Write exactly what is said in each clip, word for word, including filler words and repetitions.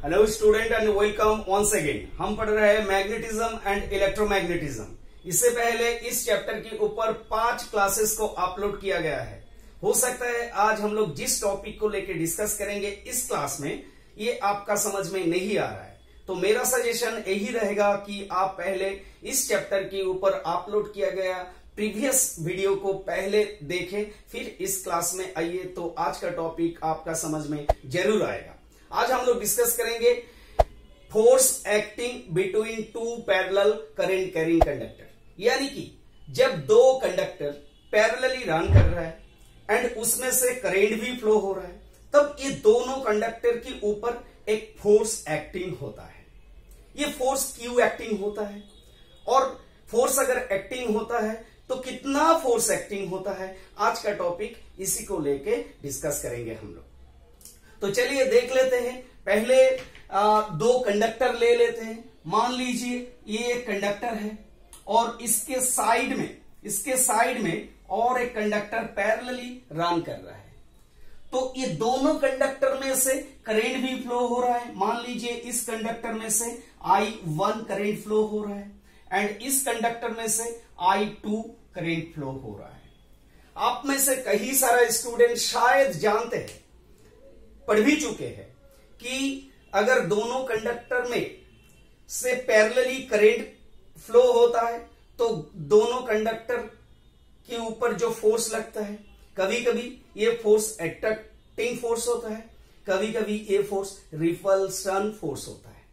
Hello student and welcome once again. हम पढ़ रहे हैं मैग्नेटिज्म एंड इलेक्ट्रोमैग्नेटिज्म। इससे पहले इस चैप्टर के ऊपर पांच क्लासेस को अपलोड किया गया है। हो सकता है आज हम लोग जिस टॉपिक को लेकर डिस्कस करेंगे इस क्लास में ये आपका समझ में नहीं आ रहा है, तो मेरा सजेशन यही रहेगा कि आप पहले इस चैप्टर के ऊपर अपलोड किया गया प्रीवियस वीडियो को पहले देखें, फिर इस क्लास में आइए, तो आज का टॉपिक आपका समझ में जरूर आएगा। आज हम लोग डिस्कस करेंगे force acting between two parallel current carrying conductor, यानी कि जब दो कंडक्टर पैरेलली रन कर रहा है एंड उसमें से करंट भी फ्लो हो रहा है, तब ये दोनों कंडक्टर के ऊपर एक फोर्स एक्टिंग होता है। ये फोर्स क्यू एक्टिंग होता है, और फोर्स अगर एक्टिंग होता है तो कितना फोर्स एक्टिंग होता है, आज का टॉपिक इसी को लेके डिस्कस करेंगे हम लोग। तो चलिए देख लेते हैं। पहले आ, दो कंडक्टर ले लेते हैं। मान लीजिए ये एक कंडक्टर है और इसके साइड में इसके साइड में और एक कंडक्टर पैरेलली रन कर रहा है, तो ये दोनों कंडक्टर में से करंट भी फ्लो हो रहा है। मान लीजिए इस कंडक्टर में से आई वन करंट फ्लो हो रहा है एंड इस कंडक्टर में से आई टू करंट फ्लो हो रहा है। आप में से कई सारा स्टूडेंट शायद जानते हैं, पढ़ भी चुके हैं कि अगर दोनों कंडक्टर में से पैरेलली करंट फ्लो होता है तो दोनों कंडक्टर के ऊपर जो फोर्स लगता है, कभी कभी ये फोर्स अट्रैक्टिंग फोर्स होता है, कभी कभी ये फोर्स रिपल्सन फोर्स होता है।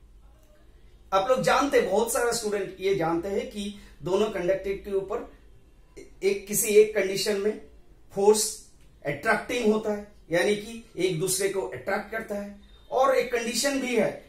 आप लोग जानते, बहुत सारा स्टूडेंट ये जानते हैं कि दोनों कंडक्टर के ऊपर एक किसी एक कंडीशन में फोर्स अट्रैक्टिंग होता है, यानी कि एक दूसरे को अट्रैक्ट करता है, और एक कंडीशन भी है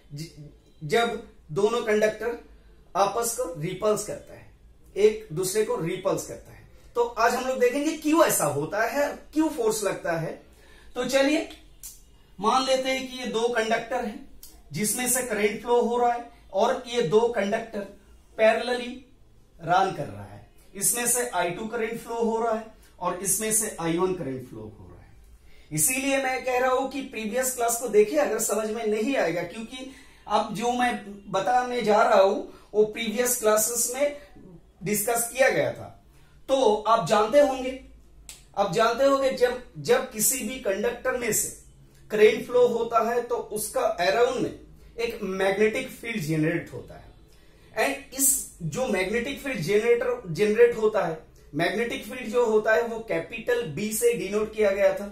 जब दोनों कंडक्टर आपस को रिपल्स करता है, एक दूसरे को रिपल्स करता है। तो आज हम लोग देखेंगे क्यों ऐसा होता है, क्यों फोर्स लगता है। तो चलिए मान लेते हैं कि ये दो कंडक्टर हैं जिसमें से करंट फ्लो हो रहा है और ये दो कंडक्टर पैरेलली रन कर रहा है। इसमें से आई टू करंट फ्लो हो रहा है और इसमें से आई वन करंट फ्लो हो रहा है। इसीलिए मैं कह रहा हूं कि प्रीवियस क्लास को देखिए, अगर समझ में नहीं आएगा, क्योंकि अब जो मैं बताने जा रहा हूं वो प्रीवियस क्लासेस में डिस्कस किया गया था। तो आप जानते होंगे आप जानते होंगे जब जब किसी भी कंडक्टर में से करंट फ्लो होता है तो उसका अराउंड में एक मैग्नेटिक फील्ड जनरेट होता है, एंड इस जो मैग्नेटिक फील्ड जनरेटर जनरेट होता है, मैग्नेटिक फील्ड जो होता है वो कैपिटल बी से डिनोट किया गया था,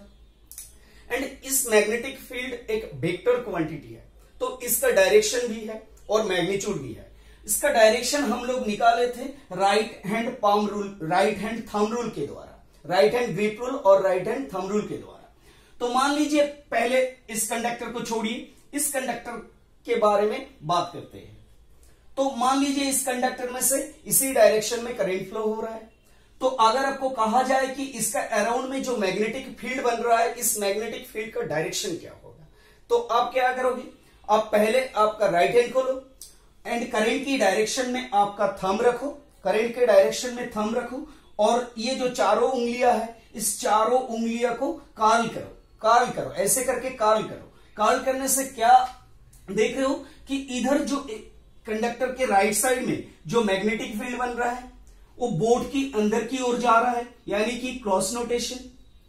एंड इस मैग्नेटिक फील्ड एक वेक्टर क्वांटिटी है, तो इसका डायरेक्शन भी है और मैग्नीट्यूड भी है। इसका डायरेक्शन हम लोग निकाले थे right hand palm rule, right hand thumb rule के द्वारा, राइट हैंड ग्रिप रूल और राइट हैंड थंब रूल के द्वारा। तो मान लीजिए पहले इस कंडक्टर को छोड़िए, इस कंडक्टर के बारे में बात करते हैं। तो मान लीजिए इस कंडक्टर में से इसी डायरेक्शन में करंट फ्लो हो रहा है, तो अगर आपको कहा जाए कि इसका अराउंड में जो मैग्नेटिक फील्ड बन रहा है, इस मैग्नेटिक फील्ड का डायरेक्शन क्या होगा, तो आप क्या करोगे, आप पहले आपका राइट हैंड खोलो एंड करंट की डायरेक्शन में आपका थंब रखो, करंट के डायरेक्शन में थंब रखो, और ये जो चारों उंगलियां है इस चारों उंगलियां को कार्ल करो, कार्ल करो, ऐसे करके कार्ल करो। कार्ल करने से क्या देख रहे हो कि इधर जो कंडक्टर के राइट साइड में जो मैग्नेटिक फील्ड बन रहा है वो बोर्ड की अंदर की ओर जा रहा है, यानी कि क्रॉस नोटेशन।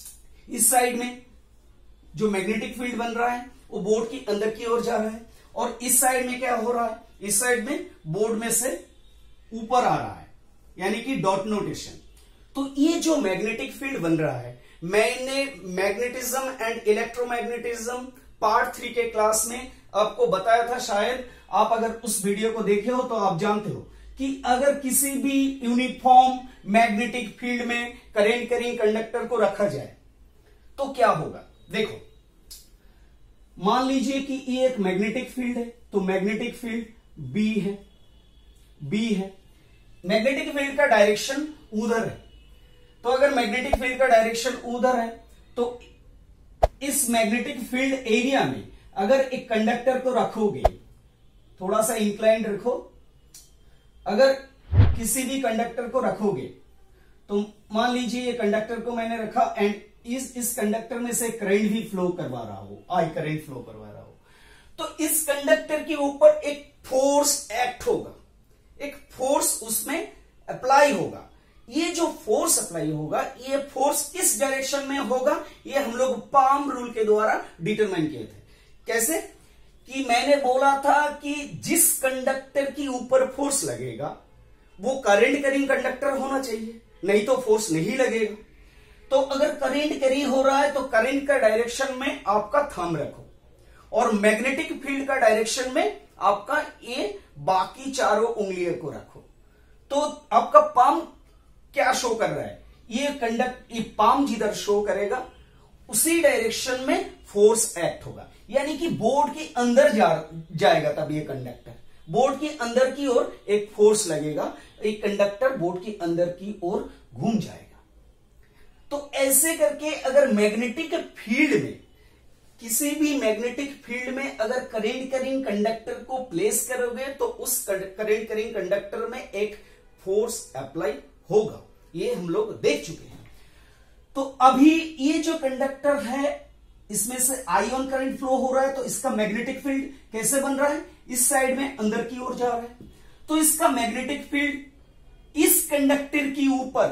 इस साइड में जो मैग्नेटिक फील्ड बन रहा है वो बोर्ड की अंदर की ओर जा रहा है, और इस साइड में क्या हो रहा है, इस साइड में बोर्ड में से ऊपर आ रहा है, यानी कि डॉट नोटेशन। तो ये जो मैग्नेटिक फील्ड बन रहा है, मैंने magnetism and electromagnetism part three के क्लास में आपको बताया था। शायद आप अगर उस वीडियो को देखे हो तो आप जानते हो कि अगर किसी भी यूनिफॉर्म मैग्नेटिक फील्ड में करंट कैरिंग कंडक्टर को रखा जाए तो क्या होगा। देखो, मान लीजिए कि ये एक मैग्नेटिक फील्ड है, तो मैग्नेटिक फील्ड बी है, बी है, मैग्नेटिक फील्ड का डायरेक्शन उधर है। तो अगर मैग्नेटिक फील्ड का डायरेक्शन उधर है तो इस मैग्नेटिक फील्ड एरिया में अगर एक कंडक्टर को रखोगे, थोड़ा सा इंक्लाइंड रखो, अगर किसी भी कंडक्टर को रखोगे तो मान लीजिए ये कंडक्टर को मैंने रखा एंड इस इस कंडक्टर में से करंट भी फ्लो करवा रहा हो, आई करंट फ्लो करवा रहा हो, तो इस कंडक्टर के ऊपर एक फोर्स एक्ट होगा, एक फोर्स उसमें अप्लाई होगा। ये जो फोर्स अप्लाई होगा, ये फोर्स किस डायरेक्शन में होगा, ये हम लोग पाम रूल के द्वारा डिटरमाइन किए थे। कैसे कि मैंने बोला था कि जिस कंडक्टर के ऊपर फोर्स लगेगा वो करंट कैरिंग कंडक्टर होना चाहिए, नहीं तो फोर्स नहीं लगेगा। तो अगर करंट कैरी हो रहा है तो करंट का डायरेक्शन में आपका थंब रखो, और मैग्नेटिक फील्ड का डायरेक्शन में आपका ये बाकी चारों उंगलियों को रखो। तो आपका पाम क्या शो कर रहा है, ये कंडक्ट ये पाम जिधर शो करेगा उसी डायरेक्शन में फोर्स एक्ट होगा, यानी कि बोर्ड के अंदर जा जाएगा। तब ये कंडक्टर बोर्ड के अंदर की ओर एक फोर्स लगेगा, एक कंडक्टर बोर्ड के अंदर की ओर घूम जाएगा। तो ऐसे करके अगर मैग्नेटिक फील्ड में, किसी भी मैग्नेटिक फील्ड में अगर करंट कैरिंग कंडक्टर को प्लेस करोगे तो उस करंट कैरिंग कंडक्टर में एक फोर्स अप्लाई होगा। ये हम लोग देख चुके हैं। तो अभी ये जो कंडक्टर है इसमें से आयन करंट फ्लो हो रहा है, तो इसका मैग्नेटिक फील्ड कैसे बन रहा है, इस साइड में अंदर की ओर जा रहा है। तो इसका मैग्नेटिक फील्ड इस कंडक्टर के ऊपर,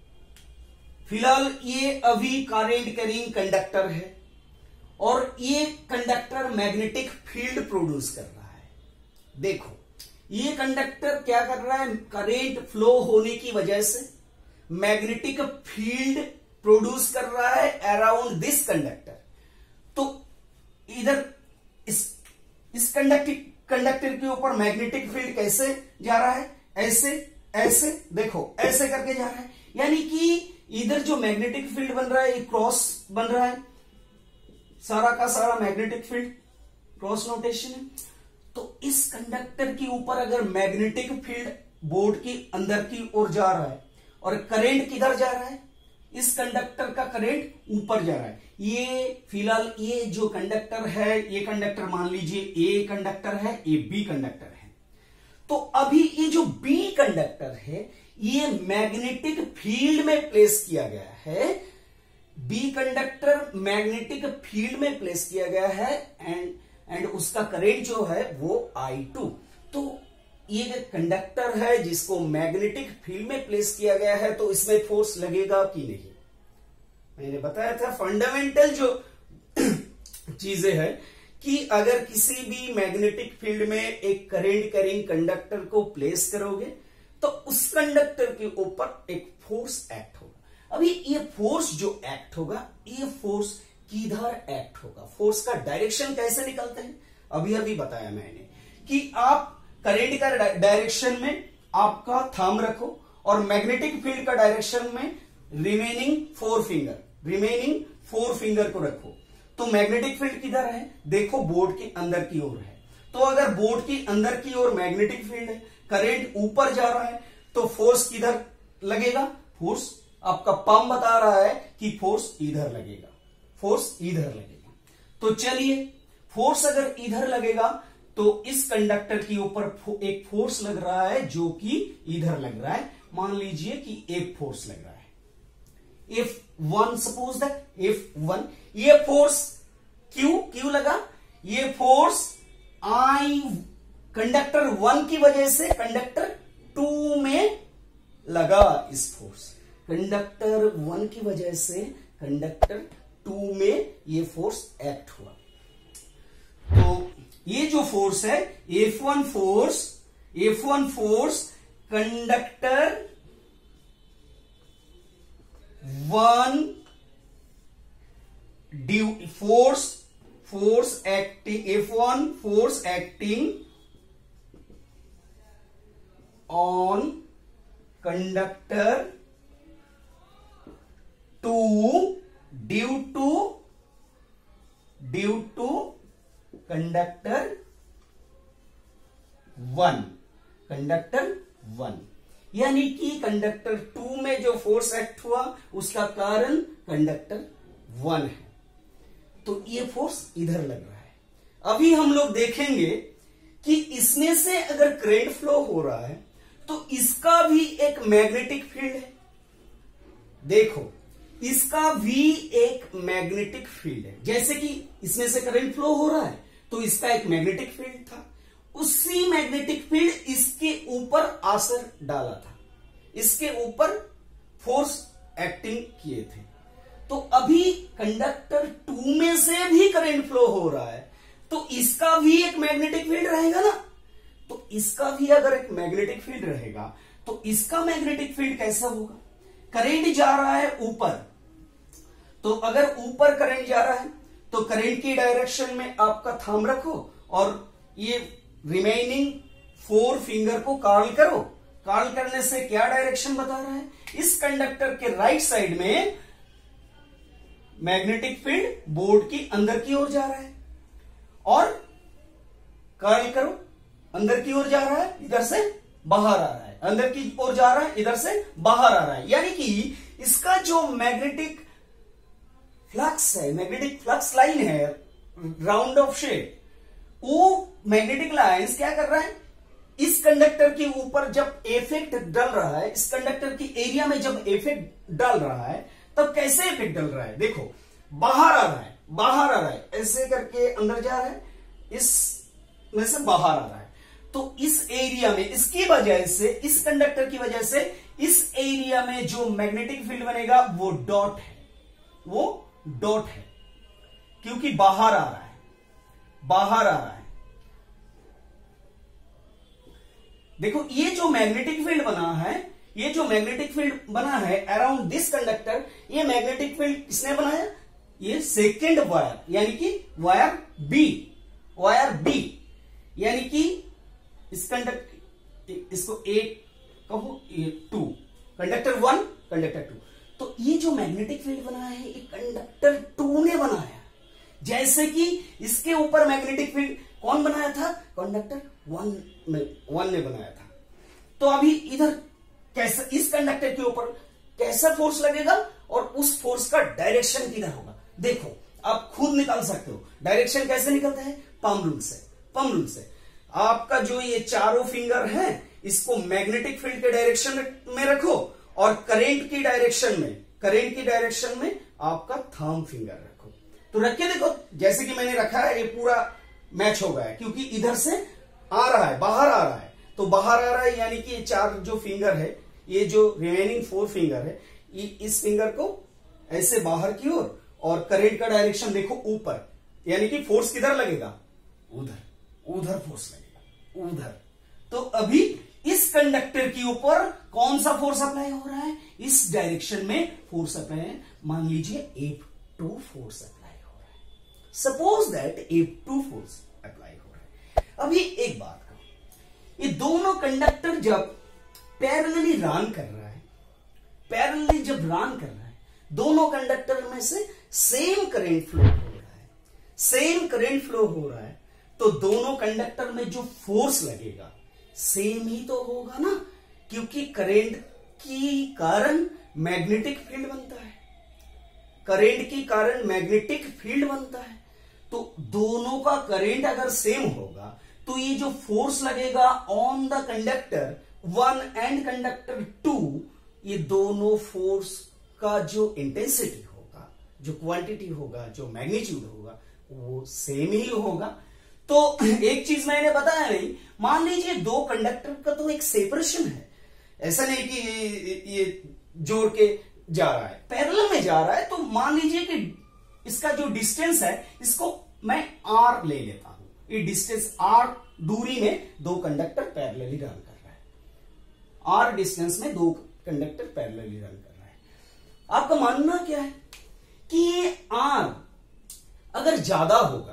फिलहाल ये अभी करंट कैरिंग कंडक्टर है और ये कंडक्टर मैग्नेटिक फील्ड प्रोड्यूस कर रहा है। देखो ये कंडक्टर क्या कर रहा है, करंट फ्लो होने की वजह से मैग्नेटिक फील्ड प्रोड्यूस कर रहा है अराउंड दिस कंडक्टर। तो इधर इस इस कंडक्टर कंडक्टर के ऊपर मैग्नेटिक फील्ड कैसे जा रहा है, ऐसे ऐसे देखो ऐसे करके जा रहा है, यानी कि इधर जो मैग्नेटिक फील्ड बन रहा है ये क्रॉस बन रहा है, सारा का सारा मैग्नेटिक फील्ड क्रॉस नोटेशन है। तो इस कंडक्टर के ऊपर अगर मैग्नेटिक फील्ड बोर्ड के अंदर की ओर जा रहा है और करंट किधर जा रहा है, इस कंडक्टर का करंट ऊपर जा रहा है। ये फिलहाल ये जो कंडक्टर है, ये कंडक्टर मान लीजिए ए कंडक्टर है, ये बी कंडक्टर है। तो अभी ये जो बी कंडक्टर है ये मैग्नेटिक फील्ड में प्लेस किया गया है, बी कंडक्टर मैग्नेटिक फील्ड में प्लेस किया गया है एंड एंड उसका करंट जो है वो आई टू। तो ये कंडक्टर है जिसको मैग्नेटिक फील्ड में प्लेस किया गया है, तो इसमें फोर्स लगेगा कि नहीं। मैंने बताया था फंडामेंटल जो चीजें हैं कि अगर किसी भी मैग्नेटिक फील्ड में एक करंट कैरिंग कंडक्टर को प्लेस करोगे तो उस कंडक्टर के ऊपर एक फोर्स एक्ट होगा। अभी ये फोर्स जो एक्ट होगा, ये फोर्स किधर एक्ट होगा, फोर्स का डायरेक्शन कैसे निकलते हैं, अभी अभी बताया मैंने कि आप करंट का डायरेक्शन में आपका थंब रखो और मैग्नेटिक फील्ड का डायरेक्शन में remaining four finger remaining four finger को रखो। तो मैग्नेटिक फील्ड किधर है, देखो बोर्ड के अंदर की ओर है। तो अगर बोर्ड के अंदर की ओर मैग्नेटिक फील्ड है, करंट ऊपर जा रहा है, तो फोर्स किधर लगेगा, फोर्स आपका पंप बता रहा है कि फोर्स इधर लगेगा, फोर्स इधर लगेगा। तो चलिए फोर्स अगर इधर लगेगा तो इस कंडक्टर के ऊपर एक फोर्स लग रहा है जो कि इधर लग रहा है। मान लीजिए कि एक फोर्स लग रहा है F one, suppose that F one. ये फोर्स क्यू क्यू लगा, ये फोर्स आई कंडक्टर वन की वजह से कंडक्टर टू में लगा। इस फोर्स कंडक्टर वन की वजह से कंडक्टर टू में ये फोर्स एक्ट हुआ। तो ये जो फोर्स है F one force, F one force conductor one due force force acting F one force acting on conductor two due to due to conductor one conductor one यानी कि conductor to में जो force act हुआ उसका कारण conductor one है। तो ये फोर्स इधर लग रहा है। अभी हम लोग देखेंगे कि इसमें से अगर करंट फ्लो हो रहा है तो इसका भी एक मैग्नेटिक फील्ड है। देखो इसका भी एक मैग्नेटिक फील्ड है, जैसे कि इसमें से करंट फ्लो हो रहा है तो इसका एक मैग्नेटिक फील्ड था, उसी मैग्नेटिक फील्ड इसके ऊपर असर डाला था, इसके ऊपर फोर्स एक्टिंग किए थे। तो अभी कंडक्टर टू में से भी करंट फ्लो हो रहा है, तो इसका भी एक मैग्नेटिक फील्ड रहेगा ना। तो इसका भी अगर एक मैग्नेटिक फील्ड रहेगा तो इसका मैग्नेटिक फील्ड कैसा होगा? करंट जा रहा है ऊपर, तो अगर ऊपर करंट जा रहा है तो करंट की डायरेक्शन में आपका थंब रखो और ये रिमेनिंग फोर फिंगर को कर्ल करो। कर्ल करने से क्या डायरेक्शन बता रहा है? इस कंडक्टर के राइट साइड में मैग्नेटिक फील्ड बोर्ड की अंदर की ओर जा रहा है, और कर्ल करो, अंदर की ओर जा रहा है, इधर से बाहर आ रहा है, अंदर की ओर जा रहा है, इधर से बाहर आ रहा है। यानी कि इसका जो मैग्नेटिक फ्लक्स है, मैग्नेटिक फ्लक्स लाइन है राउंड ऑफ शेप, वो मैग्नेटिक लाइंस क्या कर रहा है? इस कंडक्टर के ऊपर जब इफेक्ट डल रहा है, इस कंडक्टर की एरिया में जब इफेक्ट डल रहा है, तब कैसे इफेक्ट डल रहा है? देखो, बाहर आ रहा है, बाहर आ रहा है, ऐसे करके अंदर जा रहा है, इस में से बाहर आ रहा है। तो इस एरिया में, इसकी वजह से, इस कंडक्टर की वजह से इस एरिया में जो मैग्नेटिक फील्ड बनेगा वो डॉट है, वो डॉट है, क्योंकि बाहर आ रहा है, बाहर आ रहा है। देखो, ये जो मैग्नेटिक फील्ड बना है, ये जो मैग्नेटिक फील्ड बना है अराउंड दिस कंडक्टर, ये मैग्नेटिक फील्ड किसने बनाया? ये सेकेंड वायर, यानी कि वायर बी, वायर बी, यानी कि इस कंडक्टर, इसको ए कहो, ये two, conductor one, conductor two. तो ये जो मैग्नेटिक फील्ड बना है ये कंडक्टर टू ने बनाया। जैसे कि इसके ऊपर मैग्नेटिक फील्ड कौन बनाया था? कंडक्टर वन में, वन ने बनाया था। तो अभी इधर कैसा, इस कंडक्टर के ऊपर कैसा फोर्स लगेगा और उस फोर्स का डायरेक्शन किधर होगा? देखो, आप खुद निकाल सकते हो। डायरेक्शन कैसे निकलता है? पम रूल से, पम रूल से। आपका जो ये चारों फिंगर है, इसको मैग्नेटिक फील्ड के डायरेक्शन में रखो और करंट की डायरेक्शन में, करंट की डायरेक्शन में आपका थंब फिंगर रखो। तो रख के देखो, जैसे कि मैंने रखा है, ये पूरा मैच हो गया है, क्योंकि इधर से आ रहा है, बाहर आ रहा है, तो बाहर आ रहा है, यानी कि ये चार जो फिंगर है, ये जो रिमेनिंग फोर फिंगर है, ये इस फिंगर को ऐसे बाहर की ओर, और करंट का डायरेक्शन देखो ऊपर, यानी कि फोर्स किधर लगेगा? उधर, उधर फोर्स लगेगा, उधर। तो अभी इस कंडक्टर के ऊपर कौन सा फोर्स अप्लाई हो रहा है? इस डायरेक्शन में फोर्स अप्लाई है, मान लीजिए एफ टू फोर्स अप्लाई हो रहा है। Suppose that F two force apply हो रहा है। अभी एक बात करो, ये दोनों कंडक्टर जब पैरेलली रन कर रहा है, पैरेलली जब रन कर रहा है, दोनों कंडक्टर में से सेम करंट फ्लो हो रहा है, सेम करंट फ्लो हो रहा है, तो दोनों कंडक्टर में जो फोर्स लगेगा सेम ही तो होगा ना, क्योंकि करंट की कारण मैग्नेटिक फील्ड बनता है, करंट की कारण मैग्नेटिक फील्ड बनता है। तो दोनों का करंट अगर सेम होगा तो ये जो फोर्स लगेगा on the conductor one and conductor two, ये दोनों फोर्स का जो इंटेंसिटी होगा, जो क्वांटिटी होगा, जो मैग्नीट्यूड होगा, वो सेम ही होगा। तो एक चीज मैंने बताया नहीं, मान लीजिए दो कंडक्टर का तो एक सेपरेशन है, ऐसा नहीं कि ये, ये जोड़ के जा रहा है, पैरेलल में जा रहा है। तो मान लीजिए कि इसका जो डिस्टेंस है, इसको मैं आर ले लेता हूं, ये डिस्टेंस आर दूरी में दो कंडक्टर पैरेलली रन कर रहा है, आर डिस्टेंस में दो कंडक्टर पैरेलली रन कर रहा है। आपका मानना क्या है कि आर अगर ज्यादा होगा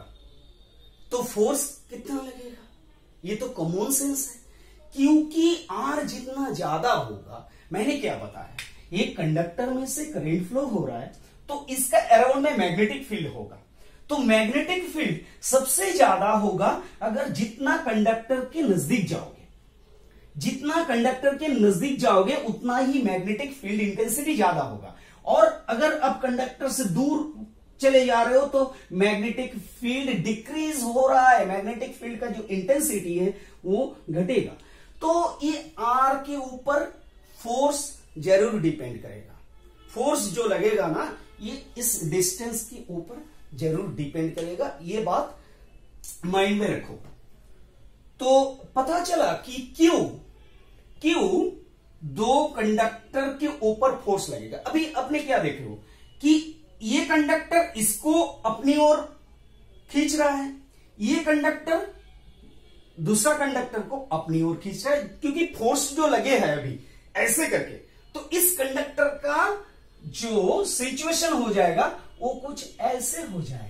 तो फोर्स कितना लगेगा? ये तो कॉमन सेंस है, क्योंकि आर जितना ज्यादा होगा, मैंने क्या बताया, एक कंडक्टर में से करंट फ्लो हो रहा है तो इसका अराउंड में मैग्नेटिक फील्ड होगा। तो मैग्नेटिक फील्ड सबसे ज्यादा होगा अगर जितना कंडक्टर के नजदीक जाओगे, जितना कंडक्टर के नजदीक जाओगे उतना ही मैग्नेटिक फील्ड इंटेंसिटी ज्यादा होगा। और अगर आप कंडक्टर से दूर चले जा रहे हो तो मैग्नेटिक फील्ड डिक्रीज हो रहा है, मैग्नेटिक फील्ड का जो इंटेंसिटी है वो घटेगा। तो ये आर के ऊपर फोर्स जरूर डिपेंड करेगा, फोर्स जो लगेगा ना ये इस डिस्टेंस के ऊपर जरूर डिपेंड करेगा। ये बात माइंड में रखो। तो पता चला कि क्यू क्यू दो कंडक्टर के ऊपर फोर्स लगेगा। अभी अपने क्या देख रहे हो कि ये कंडक्टर इसको अपनी ओर खींच रहा है, ये कंडक्टर दूसरा कंडक्टर को अपनी ओर खींच रहा है, क्योंकि फोर्स जो लगे है अभी ऐसे करके, तो इस कंडक्टर का जो सिचुएशन हो जाएगा वो कुछ ऐसे हो जाएगा।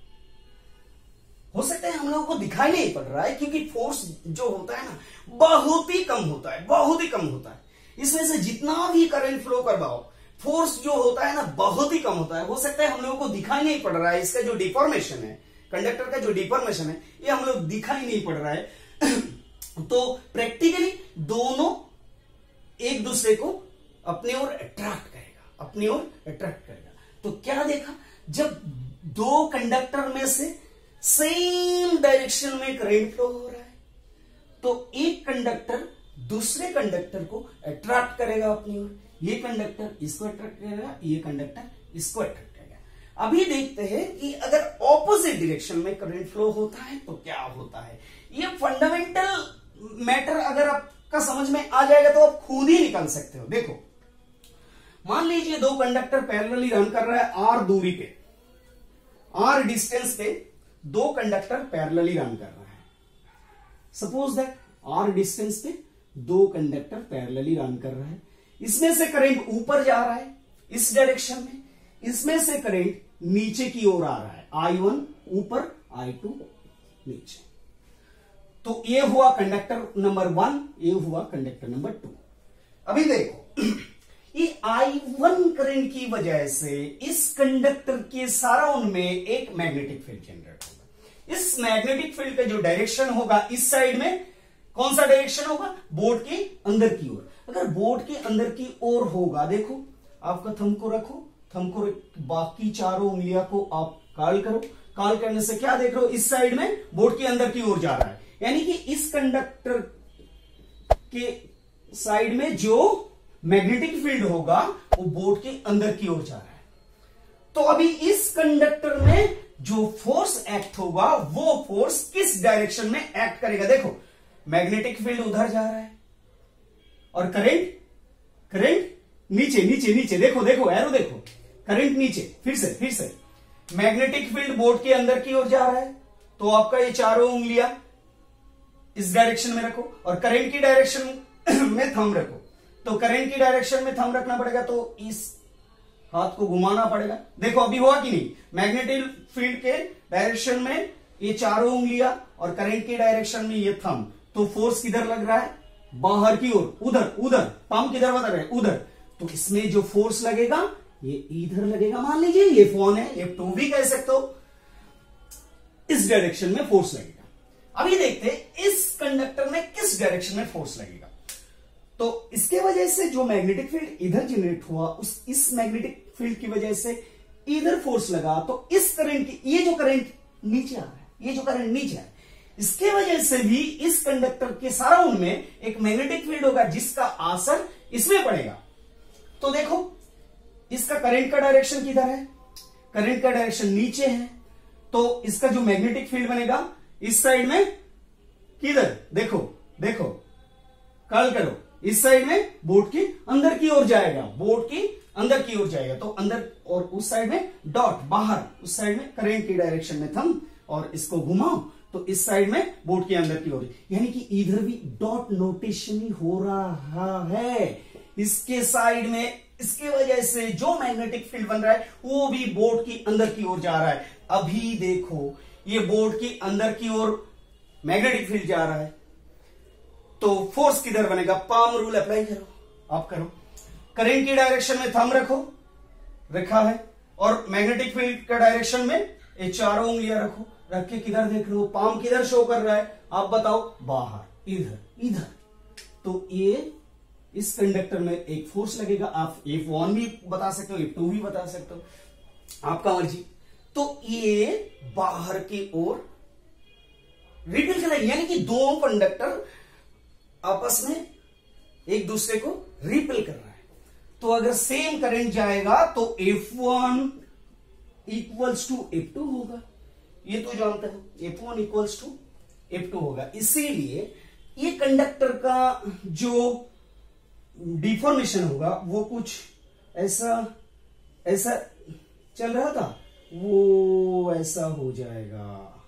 हो सकता है हम लोगों को दिखाई नहीं पड़ रहा है, क्योंकि फोर्स जो होता है ना बहुत ही कम होता है, बहुत ही कम होता है। इसमें से जितना भी करंट फ्लो करवाओ, फोर्स जो होता है ना बहुत ही कम होता है। हो सकता है हम लोगों को दिखाई नहीं पड़ रहा है, इसका जो डिफॉर्मेशन है, कंडक्टर का जो डिफॉर्मेशन है, ये हम लोग दिखाई नहीं पड़ रहा है। तो प्रैक्टिकली दोनों एक दूसरे को अपनी ओर अट्रैक्ट करेगा, अपनी ओर अट्रैक्ट करेगा। तो क्या देखा, जब दो कंडक्टर में से सेम डायरेक्शन में करंट फ्लो हो रहा है, तो एक कंडक्टर दूसरे कंडक्टर को अट्रैक्ट करेगा अपनी ओर, ये कंडक्टर इसको अट्रैक्ट करेगा, ये कंडक्टर इसको अट्रैक्ट करेगा। अभी देखते हैं कि अगर ऑपोजिट डायरेक्शन में करंट फ्लो होता है तो क्या होता है। ये फंडामेंटल मैटर अगर आपका समझ में आ जाएगा तो आप खुद ही निकाल सकते हो। देखो, मान लीजिए दो कंडक्टर पैरेलली रन कर रहा है आर दूरी पे, आर डिस्टेंस पे दो कंडक्टर पैरेलली रन कर रहा है। सपोज दैट आर डिस्टेंस पे दो कंडक्टर पैरेलली रन कर रहा है। इसमें से करंट ऊपर जा रहा है इस डायरेक्शन में, इसमें से करंट नीचे की ओर आ रहा है, आई वन ऊपर आई टू नीचे। तो ये हुआ कंडक्टर नंबर वन, ये हुआ कंडक्टर नंबर टू। अभी देखो, ये आई वन करंट की वजह से इस कंडक्टर के सराउंड में एक मैग्नेटिक फील्ड जनरेट होगा। इस मैग्नेटिक फील्ड का जो डायरेक्शन होगा इस साइड में, कौन सा डायरेक्शन होगा, बोर्ड के अंदर की ओर। अगर बोर्ड के अंदर की ओर होगा, देखो आपका थंब को रखो, थंब को बाकी चारों उंगलियां को आप काल करो, काल करने से क्या देख रहे हो, इस साइड में बोर्ड के अंदर की ओर जा रहा है, यानी कि इस कंडक्टर के साइड में जो मैग्नेटिक फील्ड होगा वो बोर्ड के अंदर की ओर जा रहा है। तो अभी इस कंडक्टर में जो फोर्स एक्ट होगा वो फोर्स किस डायरेक्शन में एक्ट करेगा। देखो, मैग्नेटिक फील्ड उधर जा रहा है और करंट करंट नीचे नीचे नीचे, देखो देखो एरो देखो, करंट नीचे, फिर से फिर से मैग्नेटिक फील्ड बोर्ड के अंदर की ओर जा रहा है, तो आपका ये चारों उंगलियां इस डायरेक्शन में रखो और करंट की डायरेक्शन में थंब रखो। तो करंट की डायरेक्शन में थंब रखना पड़ेगा, तो इस हाथ को घुमाना पड़ेगा। देखो अभी हुआ कि नहीं, मैग्नेटिक फील्ड के डायरेक्शन में ये चारों उंगलियां और करंट की डायरेक्शन में ये थंब, तो फोर्स किधर लग रहा है, बाहर की ओर, उधर उधर, पाम किधर बता रहे, उधर। तो इसमें जो फोर्स लगेगा ये इधर लगेगा। मान लीजिए ये फोन है, ये टू भी कह सकते हो, इस डायरेक्शन में फोर्स लगेगा। अभी देखते हैं इस कंडक्टर में किस डायरेक्शन में फोर्स लगेगा। तो इसके वजह से जो मैग्नेटिक फील्ड इधर जनरेट हुआ, उस इस मैग्नेटिक फील्ड की वजह से इधर फोर्स लगा, तो इस करंट की, ये जो करंट नीचे आ रहा है, ये जो करंट नीचे है, इसके वजह से भी इस कंडक्टर के सराउंड में एक मैग्नेटिक फील्ड होगा जिसका असर इसमें पड़ेगा। तो देखो इसका करंट का डायरेक्शन किधर है, करंट का डायरेक्शन नीचे है, तो इसका जो मैग्नेटिक फील्ड बनेगा इस साइड में किधर, देखो देखो कर्ल करो, इस साइड में बोर्ड के अंदर की ओर जाएगा, बोर्ड के अंदर की ओर जाएगा। तो अंदर, और उस साइड में डॉट बाहर, उस साइड में करंट की डायरेक्शन में थंब और इसको घुमाओ तो इस साइड में बोर्ड के अंदर की ओर, यानी कि इधर भी डॉट नोटेशन ही हो रहा है इसके साइड में। इसके वजह से जो मैग्नेटिक फील्ड बन रहा है वो भी बोर्ड के अंदर की ओर जा रहा है। अभी देखो ये बोर्ड के अंदर की ओर मैग्नेटिक फील्ड जा रहा है, तो फोर्स किधर बनेगा, पाम रूल अप्लाई करो, आप करो, करंट की डायरेक्शन में थंब रखो, रखा है, और मैग्नेटिक फील्ड का डायरेक्शन में ये चारों उंगलियां रखो, रख के किधर देख रहे हो, पाम किधर शो कर रहा है, आप बताओ, बाहर, इधर इधर। तो ये इस कंडक्टर में एक फोर्स लगेगा, आप एफ वन भी बता सकते हो, एफ टू भी बता सकते हो, आपका मर्जी। तो ये बाहर की ओर रिपेल कर रहा है, यानी कि दो कंडक्टर आपस में एक दूसरे को रिपेल कर रहा है। तो अगर सेम करंट जाएगा तो F one equals to F two होगा, ये तो जानते हो F one equals to F two होगा। इसीलिए ये कंडक्टर का जो डिफॉर्मेशन होगा वो कुछ ऐसा ऐसा चल रहा था, वो ऐसा हो जाएगा।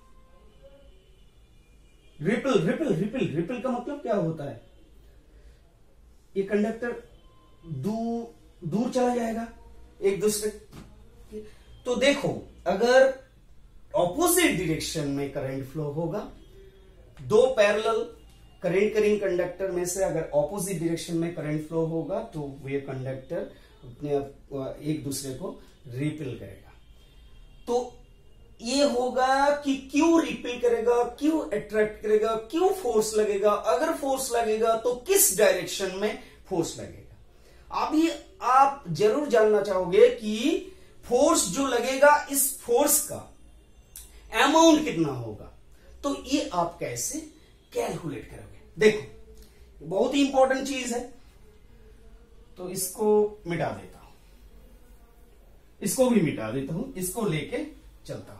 रिपल रिपल रिपल रिपल का मतलब क्या होता है, ये कंडक्टर दूर दूर चला जाएगा एक दूसरे। तो देखो अगर ऑपोजिट डायरेक्शन में करंट फ्लो होगा, दो पैरेलल करंट करिंग कंडक्टर में से अगर ऑपोजिट डायरेक्शन में करंट फ्लो होगा तो वे कंडक्टर अपने एक दूसरे को रिपेल करेगा। तो ये होगा कि क्यों रिपेल करेगा, क्यों अट्रैक्ट करेगा, क्यों फोर्स लगेगा, अगर फोर्स लगेगा तो किस डायरेक्शन में फोर्स लगेगा। अभी आप जरूर जानना चाहोगे कि फोर्स जो लगेगा इस फोर्स का अमाउंट कितना होगा, तो ये आप कैसे कैलकुलेट करोगे। देखो बहुत ही इंपॉर्टेंट चीज है, तो इसको मिटा देता हूं, इसको भी मिटा देता हूं, इसको लेके चलता हूं।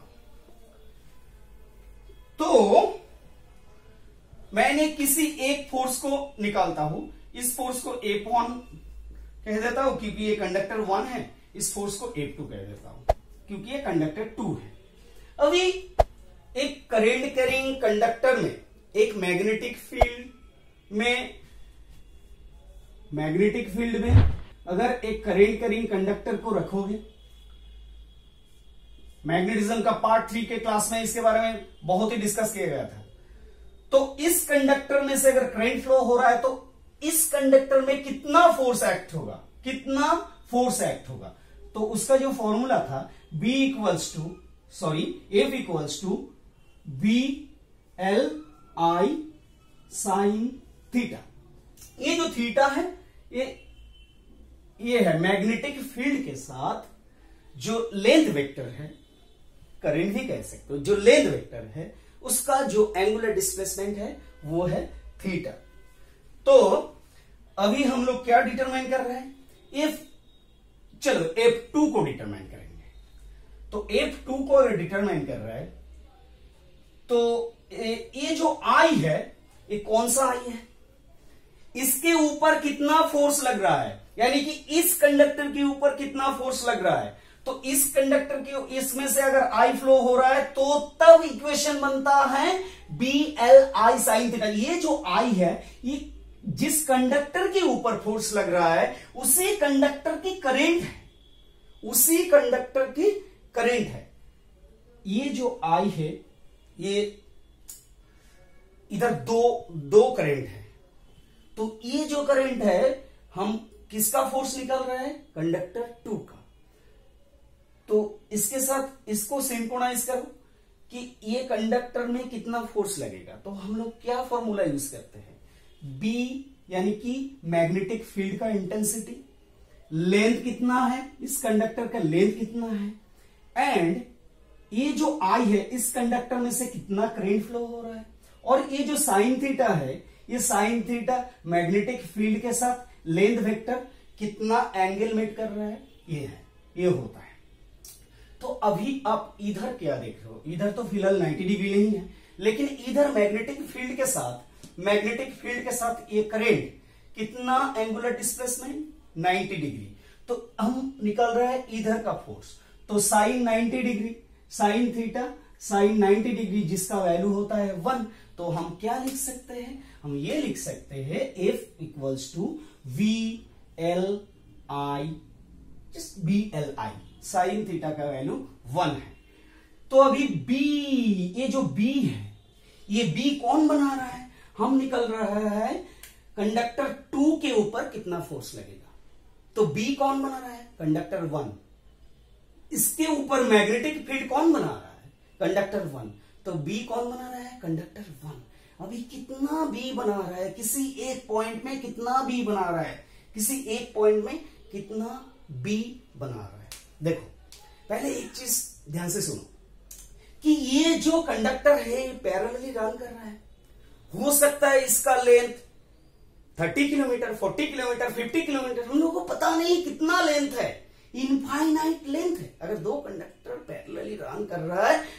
तो मैंने किसी एक फोर्स को निकालता हूं, इस फोर्स को एफ वन कह देता हूं क्योंकि ये कंडक्टर वन है, इस फोर्स को एफ टू कह देता हूं क्योंकि ये कंडक्टर टू है। अभी एक करंट कैरिंग कंडक्टर में एक मैग्नेटिक फील्ड में मैग्नेटिक फील्ड में अगर एक करंट कैरिंग कंडक्टर को रखोगे, मैग्नेटिज्म का पार्ट थ्री के क्लास में इसके बारे में बहुत ही डिस्कस किया गया था। तो इस कंडक्टर में से अगर करंट फ्लो हो रहा है तो इस कंडक्टर में कितना फोर्स एक्ट होगा, कितना फोर्स एक्ट होगा। तो उसका जो फॉर्मूला था B equals to sorry F equals to B L I sine theta. ये जो थीटा है ये ये है मैग्नेटिक फील्ड के साथ जो लेंथ वेक्टर है, करंट भी कह सकते हो, जो लेंथ वेक्टर है उसका जो एंगुलर डिस्प्लेसमेंट है वो है थीटा। तो अभी हम लोग क्या डिटरमाइन कर रहे हैं, इफ चलो एफ टू को डिटरमाइन करेंगे। तो एफ टू को अगर डिटरमाइन कर रहा है तो ये जो आई है ये कौन सा आई है, इसके ऊपर कितना फोर्स लग रहा है, यानी कि इस कंडक्टर के ऊपर कितना फोर्स लग रहा है। तो इस कंडक्टर के इसमें से अगर आई फ्लो हो रहा है तो तब इक्वेशन बनता है B L I sine theta. ये जो आई है ये जिस कंडक्टर के ऊपर फोर्स लग रहा है उसी कंडक्टर की करंट है, उसी कंडक्टर की करंट है। ये जो आई है ये इधर दो दो करंट है, तो ये जो करंट है हम किसका फोर्स निकाल रहे हैं, कंडक्टर टू का। तो इसके साथ इसको सिंक्रोनाइज करो कि ये कंडक्टर में कितना फोर्स लगेगा। तो हम लोग क्या फॉर्मूला यूज करते हैं, B यानी कि मैग्नेटिक फील्ड का इंटेंसिटी, लेंथ कितना है, इस कंडक्टर का लेंथ कितना है, एंड ये जो I है इस कंडक्टर में से कितना करंट फ्लो हो रहा है, और ये जो साइन थीटा है ये साइन थीटा मैग्नेटिक फील्ड के साथ लेंथ वेक्टर कितना एंगल मेक कर रहा है, ये है, ये होता है। तो अभी आप इधर क्या देख रहे हो, इधर तो फिलहाल नब्बे डिग्री नहीं है, लेकिन इधर मैग्नेटिक फील्ड के साथ मैग्नेटिक फील्ड के साथ ये करंट कितना एंगुलर डिस्प्लेसमेंट नब्बे डिग्री। तो हम निकाल रहे हैं इधर का फोर्स, तो साइन नब्बे डिग्री साइन थीटा साइन नब्बे डिग्री जिसका वैल्यू होता है वन। तो हम क्या लिख सकते हैं, हम ये लिख सकते हैं F equals to V L I just B L I, sine theta का वैल्यू वन है। तो अभी B, ये जो B है ये B कौन बना रहा है, हम निकल रहा है कंडक्टर टू के ऊपर कितना फोर्स लगेगा। तो B कौन बना रहा है, कंडक्टर वन। इसके ऊपर मैग्नेटिक फील्ड कौन बना रहा है, कंडक्टर वन। तो B कौन बना रहा है, कंडक्टर वन। अभी कितना B बना रहा है, किसी एक पॉइंट में कितना B बना रहा है, किसी एक पॉइंट में कितना B बना रहा है। देखो पहले एक चीज ध्यान से सुनो कि ये जो कंडक्टर है पैरेलली रन कर रहा है, हो सकता है इसका लेंथ तीस किलोमीटर, चालीस किलोमीटर, पचास किलोमीटर, हम लोगों को पता नहीं कितना लेंथ है, इनफाइनाइट लेंथ है। अगर दो कंडक्टर पैरेलली रन कर रहा है तो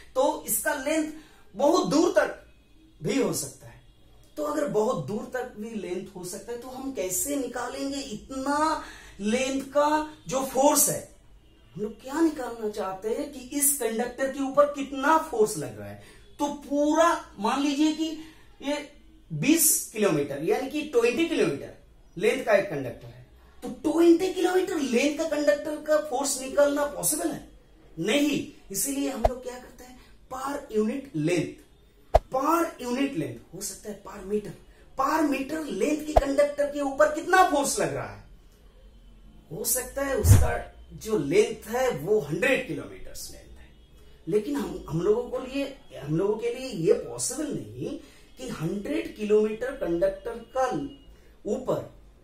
तो इसका लेंथ बहुत दूर तक भी हो सकता है। तो अगर बहुत दूर तक भी लेंथ हो सकता है तो हम कैसे निकालेंगे इतना लेंथ का जो फोर्स है? हम लोग क्या निकालना चाहते हैं कि इस कंडक्टर के ऊपर कितना फोर्स लग रहा है। तो पूरा मान लीजिए कि ये बीस किलोमीटर यानी कि बीस किलोमीटर लेंथ का एक कंडक्टर है, तो बीस किलोमीटर लेंथ का कंडक्टर का फोर्स निकालना पॉसिबल है? नहीं। इसीलिए हम लोग क्या करते हैं, per unit length, per unit length हो सकता है पर मीटर, पर मीटर लेंथ के कंडक्टर के ऊपर कितना फोर्स लग रहा है, हो सकता है उसका जो लेंथ है वो हंड्रेड किलोमीटर लेंथ है। लेकिन हम हम लोगों को लिए हम लोगों के लिए ये पॉसिबल नहीं कि हंड्रेड किलोमीटर कंडक्टर का ऊपर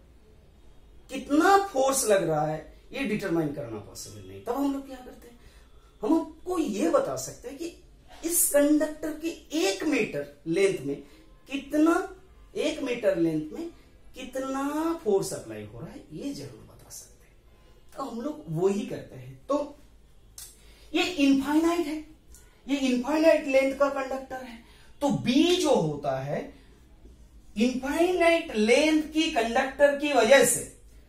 कितना फोर्स लग रहा है ये डिटरमाइन करना पॉसिबल नहीं। तब हम लोग क्या करते हैं, हम आपको ये बता सकते हैं कि इस कंडक्टर के एक मीटर लेंथ में कितना एक मीटर लेंथ में कितना फोर्स अप्लाई हो रहा है, ये जरूर बता सकते हैं। तो हम लोग वो ही करते हैं। तो ये इनफाइनाइट है, ये इनफाइनाइट लेंथ का कंडक्टर है। तो बी जो होता है, इनफाइनाइट लेंथ की कंडक्टर की वजह से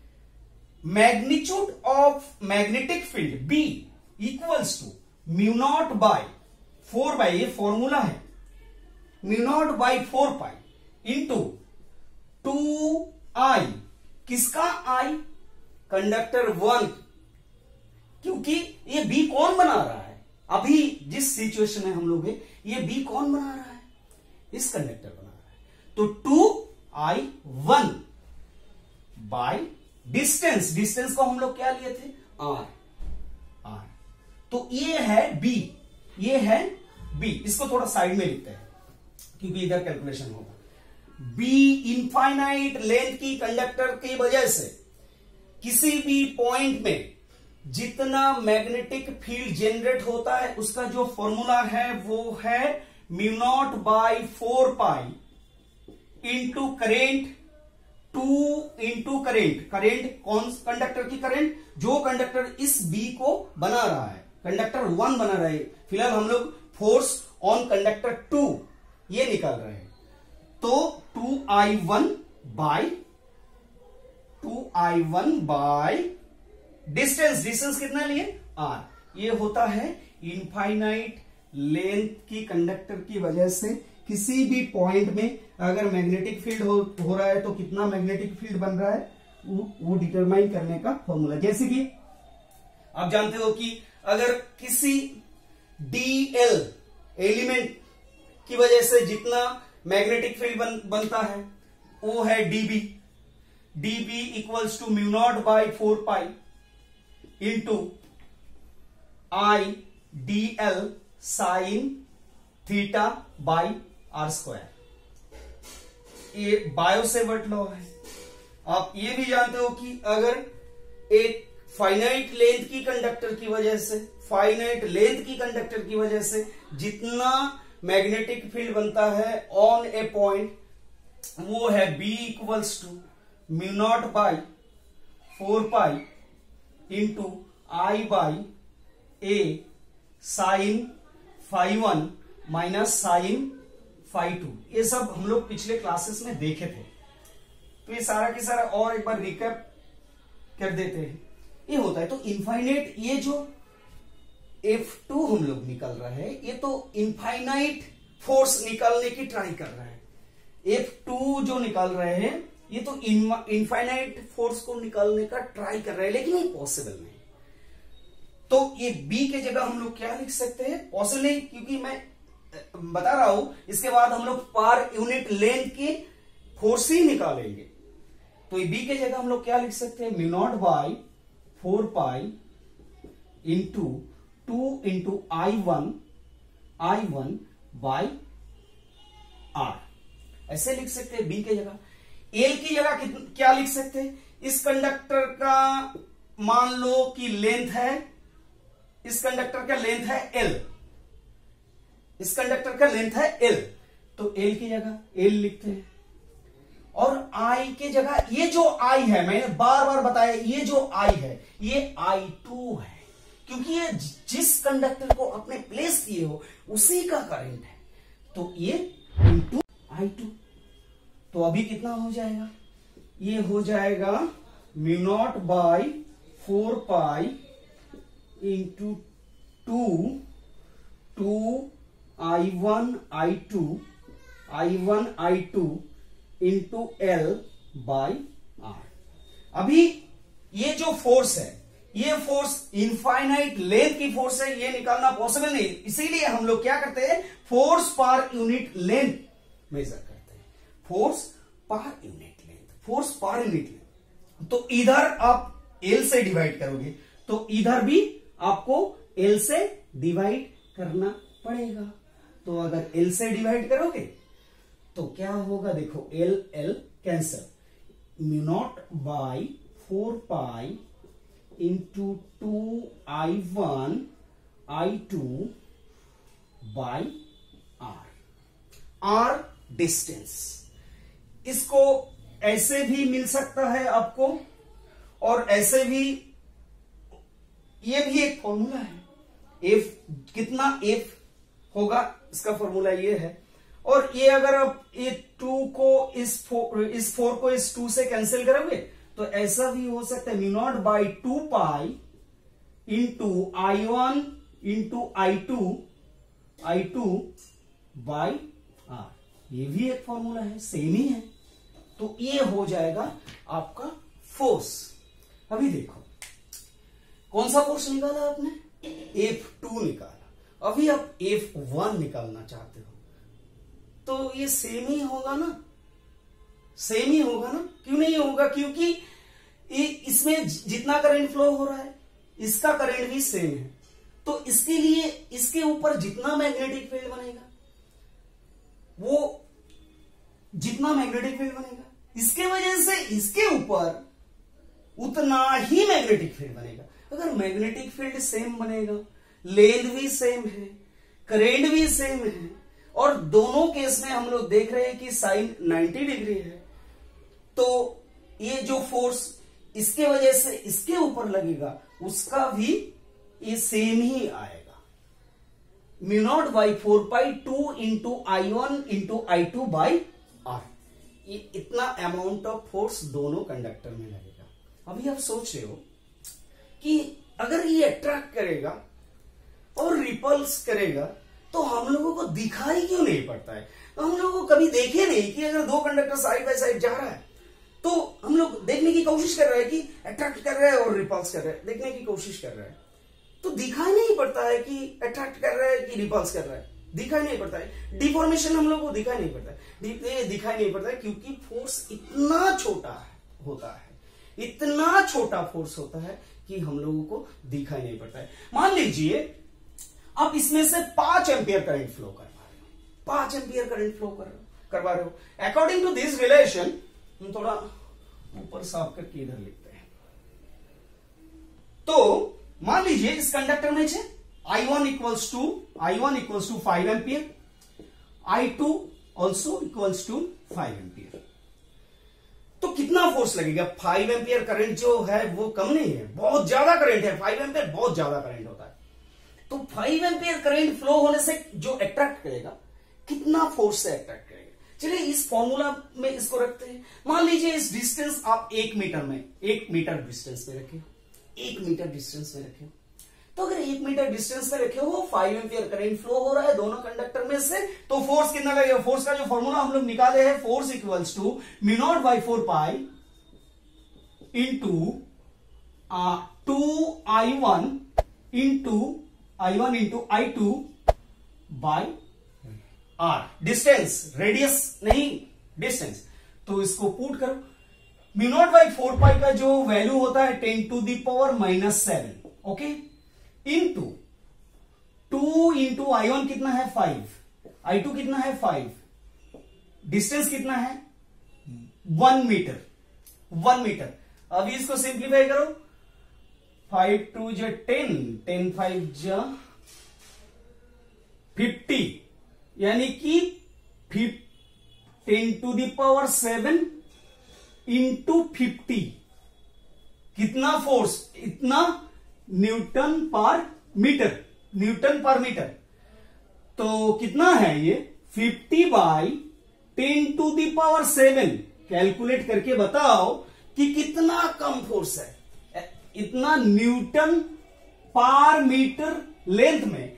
magnitude of magnetic field B equals to mu naught by four by, ये फॉर्मूला है, mu naught by four pi into two I, किसका आई, कंडक्टर वन, क्योंकि ये बी कौन बना रहा है, अभी जिस सिचुएशन में हम लोग हैं ये बी कौन बना रहा है, इस कंडक्टर बना रहा है। तो two I one by distance, distance को हम लोग क्या लिए थे, आर, आर, तो ये है बी, ये है बी, इसको थोड़ा साइड में लिखते हैं क्योंकि इधर कैलकुलेशन होगा। बी इनफाइनाइट लेंथ की कंडक्टर की वजह से किसी भी पॉइंट में जितना मैग्नेटिक फील्ड जनरेट होता है उसका जो फॉर्मूला है वो है mu naught by four pi into current, two into current, current कौन कंडक्टर की करेंट, जो कंडक्टर इस बी को बना रहा है, कंडक्टर वन बना रहा है। फिलहाल हम लोग फोर्स ऑन कंडक्टर टू ये निकाल रहे हैं। तो two I one by two I one by distance, distance कितना लिए, आर, ये होता है इनफाइनाइट लेंथ की कंडक्टर की वजह से किसी भी पॉइंट में अगर मैग्नेटिक फील्ड हो, हो रहा है तो कितना मैग्नेटिक फील्ड बन रहा है वो, वो डिटरमाइन करने का फॉर्मूला। जैसे कि आप जानते हो कि अगर किसी डी एल एलिमेंट की वजह से जितना मैग्नेटिक फील्ड बन, बनता है वो है dB, dB equals to mu naught by four pi into I D L sine theta by R square, ये बायो सेवर्ट लॉ है। आप ये भी जानते हो कि अगर एक फाइनाइट लेंथ की कंडक्टर की वजह से फाइनाइट लेंथ की कंडक्टर की वजह से जितना मैग्नेटिक फील्ड बनता है ऑन ए पॉइंट वो है B equals to mu naught by four pi into I by A sine five one minus sine five two. ये सब हम लोग पिछले क्लासेस में देखे थे, तो ये सारा की सारा और एक बार रिकैप कर देते हैं। ये होता है तो इनफाइनाइट, ये जो एफ टू हम लोग निकल रहे हैं ये तो इनफाइनाइट फोर्स निकालने की ट्राई कर रहे हैं। एफ टू जो निकाल रहे हैं ये तो इनफाइनाइट फोर्स को निकालने का ट्राई कर रहे हैं, लेकिन ये पॉसिबल नहीं। तो ये बी के जगह हम लोग क्या लिख सकते हैं, पॉसिबल नहीं, क्योंकि मैं बता रहा हूं इसके बाद हम लोग पर यूनिट लेंथ के फोर्स ही निकालेंगे। तो ये बी के जगह हम लोग क्या लिख सकते हैं, mu naught by four pi into two into I one I one by R, ऐसे लिख सकते हैं बी के जगह। एल की जगह क्या लिख सकते हैं, इस कंडक्टर का मान लो कि लेंथ है, इस कंडक्टर का लेंथ है एल, इस कंडक्टर का लेंथ है एल, तो एल की जगह एल लिखते हैं। और आई के जगह ये जो आई है, मैंने बार बार बताया, ये जो आई है ये आई टू है, क्योंकि क्योंकि ये जिस कंडक्टर को आपने प्लेस किए हो उसी का करंट है, तो ये इंटू आई टू। तो अभी कितना हो जाएगा, ये हो जाएगा mu naught by four pi into two two I one I two I one I two into L by R. अभी ये जो फोर्स है, ये फोर्स इनफाइनाइट लेंथ की फोर्स है, ये निकालना पॉसिबल नहीं, इसीलिए हम लोग क्या करते हैं, force per unit length major करते हैं। Force per unit length, force per unit length. तो इधर आप एल से डिवाइड करोगे तो इधर भी आपको एल से डिवाइड करना पड़ेगा। तो अगर एल से डिवाइड करोगे तो क्या होगा, देखो L L cancel, mu naught by four pi into two I one I two by R. R distance, इसको ऐसे भी मिल सकता है आपको और ऐसे भी, ये भी एक फॉर्मूला है। एफ कितना एफ होगा इसका फॉर्मूला ये है। और ये अगर आप ये टू को इस फोर इस फोर को इस टू से कैंसिल करोगे तो ऐसा भी हो सकता है, mu naught by two pi into I one into I two I two by R. ये भी एक फॉर्मूला है, सेम ही है। तो ये हो जाएगा आपका फोर्स। अभी देखो कौन सा फोर्स निकाला आपने, एफ टू निकाला। अभी आप एफ वन निकालना चाहते हो तो ये सेम ही होगा ना, सेम ही होगा ना। क्यों नहीं होगा, क्योंकि इसमें जितना करंट फ्लो हो रहा है इसका करंट भी सेम है। तो इसके लिए इसके ऊपर जितना मैग्नेटिक फील्ड बनेगा, वो जितना मैग्नेटिक फील्ड बनेगा इसके वजह से इसके ऊपर उतना ही मैग्नेटिक फील्ड बनेगा। अगर मैग्नेटिक फील्ड सेम बनेगा, लेंथ भी सेम है, करंट भी सेम है, और दोनों केस में हम लोग देख रहे हैं कि साइन नाइंटी डिग्री है, तो ये जो फोर्स इसके वजह से इसके ऊपर लगेगा उसका भी ये सेम ही आएगा, mu naught by four pi two into I one into I two by R. ये इतना अमाउंट ऑफ फोर्स दोनों कंडक्टर में लगेगा। अभी आप सोच रहे हो कि अगर ये अट्रैक्ट करेगा और रिपल्स करेगा तो हम लोगों को दिखाई क्यों नहीं पड़ता है। तो हम लोगों को कभी देखे नहीं कि अगर दो कंडक्टर साइड बाय साइड जा रहा है तो हम लोग देखने की कोशिश कर रहे हैं कि अट्रैक्ट कर रहे हैं और रिपल्स कर रहे हैं, देखने की कोशिश कर रहे हैं, तो दिखाई नहीं पड़ता है कि अट्रैक्ट कर रहा है कि रिपल्स कर रहा है, दिखाई नहीं पड़ता है। डिफॉर्मेशन हम लोग को दिखाई नहीं पड़ता है, दिखाई नहीं पड़ता है क्योंकि फोर्स इतना छोटा है होता है, इतना छोटा फोर्स होता है कि हम लोगों को दिखाई नहीं पड़ता है। मान लीजिए आप इसमें से पांच एम्पियर करंट फ्लो करवा रहे हो, पांच एम्पियर करंट फ्लो कर करवा रहे हो। अकॉर्डिंग टू दिस रिलेशन, हम थोड़ा ऊपर साफ करके इधर लिखते हैं। तो मान लीजिए इस कंडक्टर में से I one equals to I one equals to five ampere, I two also equals to five ampere. तो कितना फोर्स लगेगा, फाइव एम्पियर करंट जो है वो कम नहीं है, बहुत ज्यादा करंट है, फाइव एम्पियर बहुत ज्यादा करंट होता है। तो फाइव एम्पियर करंट फ्लो होने से जो अट्रैक्ट करेगा, कितना फोर्स से अट्रैक्ट करेगा। चलिए इस फॉर्मूला में इसको रखते हैं। मान लीजिए इस डिस्टेंस आप एक मीटर में एक मीटर डिस्टेंस में रखे हो, एक मीटर डिस्टेंस में रखे हो। तो अगर एक मीटर डिस्टेंस में रखे हो, फाइव एम्पियर करंट फ्लो हो रहा है दोनों कंडक्टर में से, तो फोर्स कितना लगेगा। फोर्स का जो फॉर्मूला हम लोग निकाले हैं, force equals to mu naught by four pi into two I one into I one into I two by R. Distance, radius नहीं, डिस्टेंस। तो इसको पुट करो, mu naught by four pi का जो वैल्यू होता है ten to the power minus seven, okay, into two into I one कितना है फाइव, आई टू कितना है फाइव, डिस्टेंस कितना है वन मीटर, वन मीटर। अभी इसको सिंप्लीफाई करो, फाइव टू जो टेन, टेन फाइव जो फिफ्टी, यानी कि ten to the power seven into fifty. कितना फोर्स, इतना newton per metre, newton per metre. तो कितना है ये? Fifty by ten to the power seven. Calculate करके बताओ कि कितना कम फोर्स है। इतना न्यूटन पर मीटर लेंथ में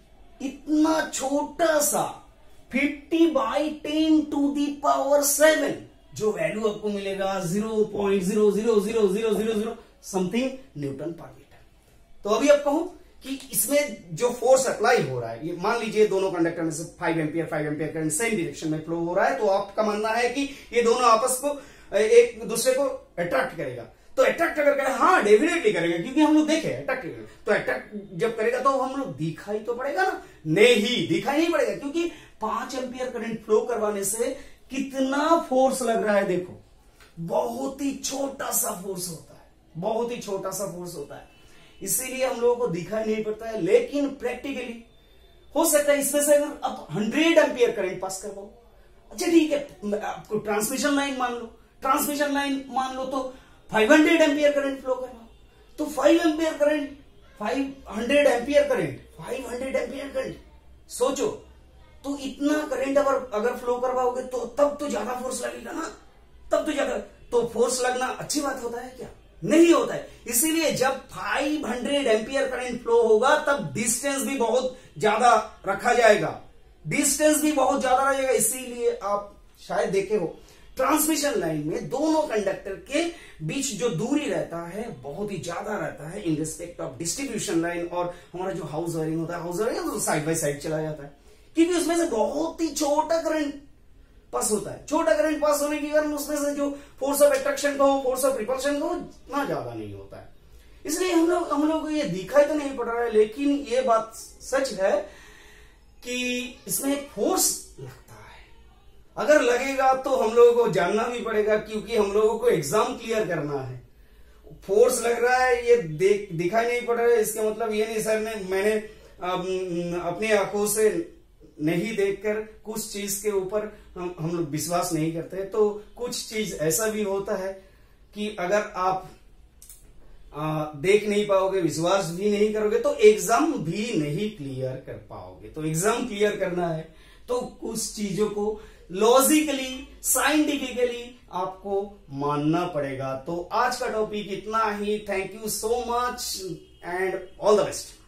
इतना छोटा सा fifty by ten to the power seven, जो वैल्यू आपको मिलेगा zero point zero zero zero zero zero zero something newton per metre. तो अभी आप कहूं कि इसमें जो फोर्स अप्लाई हो रहा है, ये मान लीजिए दोनों कंडक्टर में से five ampere five ampere current same direction में फ्लो हो रहा है, तो आपका मानना है कि ये दोनों आपस को एक दूसरे को अट्रैक्ट करेगा। तो अट्रैक्ट अगर करेगा, हाँ डेफिनेटली करेगा, क्योंकि हम लोग देखे अट्रैक्ट करेगा। तो अट्रैक्ट जब करेगा तो हम लोग दिखाई तो पड़ेगा ना? नहीं, दिखाई नहीं पड़ेगा, क्योंकि पांच एम्पियर करंट फ्लो करवाने से कितना फोर्स लग रहा है। देखो, बहुत ही छोटा सा फोर्स होता है, बहुत ही छोटा सा फोर्स होता है, इसीलिए हम लोगों को दिखाई नहीं पड़ता है। लेकिन प्रैक्टिकली हो सकता है इसमें से अगर आप हंड्रेड एम्पियर करंट पास कर पाओ, अच्छा ठीक है, आपको ट्रांसमिशन लाइन मान लो, ट्रांसमिशन लाइन मान लो तो five hundred ampere current flow करवाओ, तो five ampere current five hundred ampere current five hundred ampere current सोचो, तो इतना करंट अगर अगर फ्लो करवाओगे तो तब तो ज्यादा फोर्स लगेगा ना, तब तो ज्यादा। तो फोर्स लगना अच्छी बात होता है क्या? नहीं होता है। इसीलिए जब five hundred ampere current flow होगा तब डिस्टेंस भी बहुत ज्यादा रखा जाएगा, डिस्टेंस भी बहुत ज्यादा रहेगा। इसीलिए आप शायद देखे हो ट्रांसमिशन लाइन में दोनों कंडक्टर के बीच जो दूरी रहता है बहुत ही ज्यादा रहता है in respect of distribution line. और हमारा जो हाउस वायरिंग होता है, हाउस वायरिंग तो साइड बाय साइड चला जाता है, क्योंकि उसमें से बहुत ही छोटा करंट पास होता है। छोटा करंट पास होने के कारण उसमें से जो फोर्स ऑफ अट्रैक्शन का हो, फोर्स ऑफ रिपल्शन का हो, इतना ज्यादा नहीं होता है। इसलिए हम लोग हम लोग को ये दिखाई तो नहीं पड़ रहा है, लेकिन ये बात सच है कि इसमें एक फोर्स लगता है। अगर लगेगा तो हम लोगों को जानना भी पड़ेगा, क्योंकि हम लोगों को एग्जाम क्लियर करना है। फोर्स लग रहा है ये देख दिखाई नहीं पड़ रहा है, इसका मतलब ये नहीं सर ने मैंने अपनी आंखों से नहीं देखकर कुछ चीज के ऊपर हम, हम लोग विश्वास नहीं करते। तो कुछ चीज ऐसा भी होता है कि अगर आप आ, देख नहीं पाओगे, विश्वास भी नहीं करोगे, तो एग्जाम भी नहीं क्लियर कर पाओगे। तो एग्जाम क्लियर करना है तो कुछ चीजों को लॉजिकली साइंटिफिकली आपको मानना पड़ेगा। तो आज का टॉपिक इतना ही। Thank you so much and all the best.